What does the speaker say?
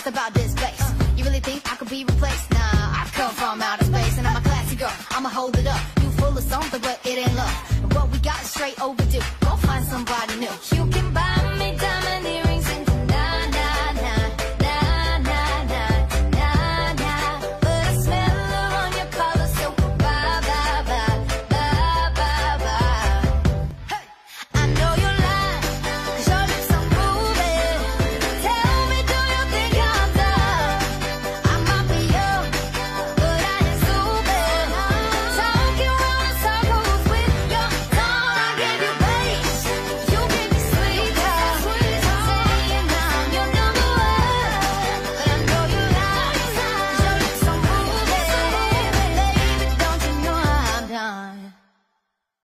about this bass. You really think I could be replaced? Nah, I come from outer space and I'm a classy girl. I'ma hold it up. You full of something, but it ain't love. And what we got is straight overdue.